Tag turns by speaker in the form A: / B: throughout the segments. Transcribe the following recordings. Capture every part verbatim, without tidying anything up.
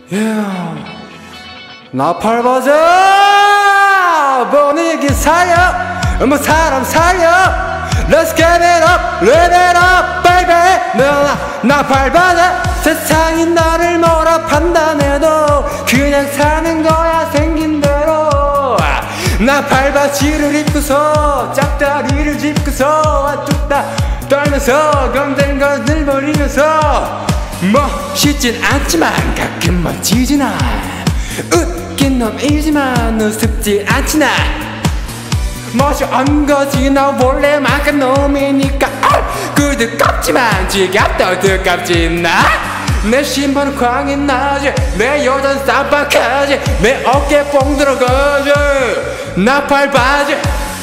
A: Yeah. 나팔바자 분위기 살려 뭐 사람 살려 Let's get it up, live it up, baby. 나, 나팔바자 세상이 나를 뭐라 판단해도 그냥 사는 거야 생긴 대로. 나팔바지를 입고서 짝다리를 짚고서 뚝딱 떨면서 검된 것을 버리면서 멋있진 않지만 가끔 멋지진 않아. 웃긴 놈이지만 우습지 않지 나. 멋이 없는 거지 나 원래 막한 놈이니까. 꿀도 깝지만 지갑도 두껍지 나. 내 신발은 광이 나지 내 여자는 쌈박하지 내 어깨에 뽕 들어가지. 나팔바지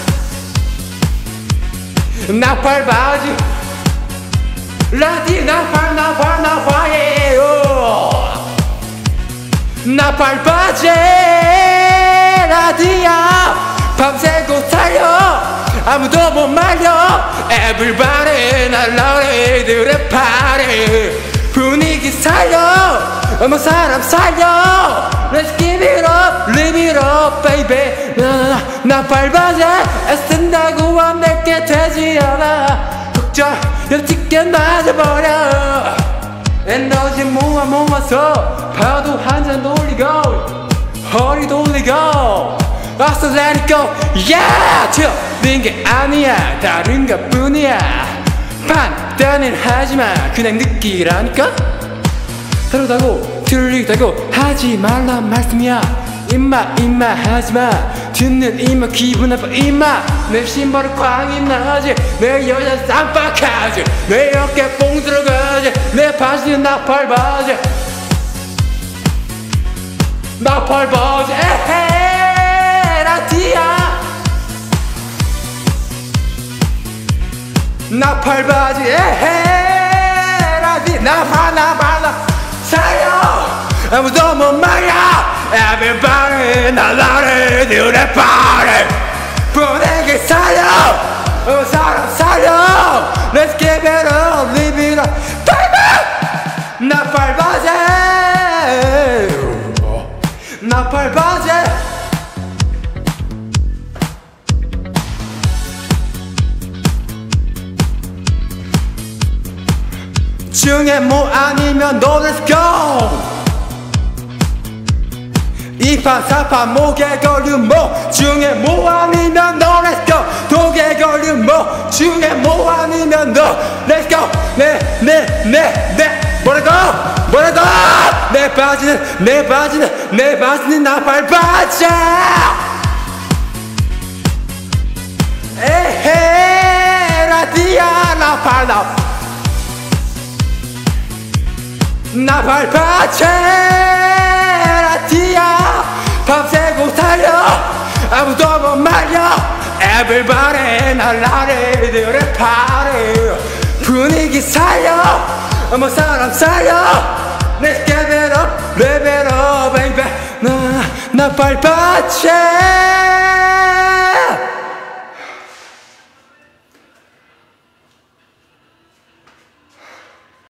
A: 나팔바지 라디 나팔 나팔 나팔이에요. 나팔바지 라디야 밤새고 달려 아무도 못 말려. Everybody 날라리들의 파리 분위기 살려 어머 사람 살려. Let's give it up, live it up, baby. 나나나 나팔바지 애쓴다고 안 낼게 되지 않아. 걱정 옆집게 맞아버려. 에너지 모아 모아서 파도 한잔 돌리고 허리 돌리고 Also let it go, yeah! 틀린 게 아니야 다른 것 뿐이야. 판단은 하지마 그냥 느끼라니까. 다르다고 틀리다고 하지 말란 말씀이야. 임마 임마 하지마 듣는 임마 기분 나빠 임마. 내 신발은 광이 나지 내 여자 쌈박하지 내 어깨 뽕 들어가지 내 바지는 나팔바지 나팔바지 에헤 라디야 나팔바지 에헤 라디 나팔 나팔 나 살려 아무도 못 말려. Everybody 날라리 눈에 파리 분위기 살려 어 사람 살려. Let's give it up, live it up, baby. 나팔바지 나팔바지 중에 뭐 아니면 no let's go. 이파 사파 목에 걸린 뭐 중에 뭐 아니면 no let's go. 독에 걸린 뭐 중에 뭐 아니면 no let's go. 내 내 내 내 뭐라고 뭐라고. 내 바지는 내 바지는 내 바지는 나팔바지 에헤 라디야 나팔 나 나팔바지 라디야 밤새고 달려 아무도 못 말려. Everybody 날라리들의 파리 분위기 살려 어머 사람 살려. Let's give it up, live it up, baby. 나 나팔바지